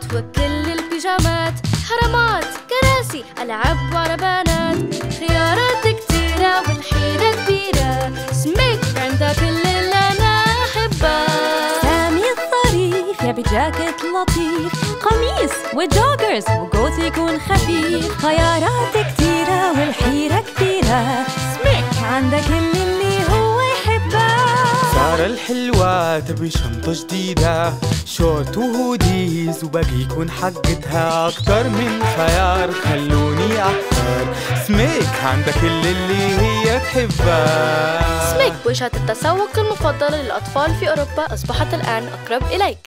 وكل البيجامات، حرامات، كراسي، ألعاب وعربانات، خيارات كتيرة والحيرة كبيرة. سميك عنده كل اللي أنا أحبه. سامي الظريف يبي جاكيت لطيف، قميص وجوجرز وقوت يكون خفيف، خيارات كتيرة والحيرة كبيرة. سميك عنده كل اللي هو يحبه. سارة الحلوة تبي شنطة جديدة، شورت وهوديز وباقي يكون حقتها. أكتر من خيار خلوني أحتار، سميك عندها كل اللي هي تحبه. سميك وجهة التسوق المفضلة للأطفال في أوروبا أصبحت الآن أقرب إليك.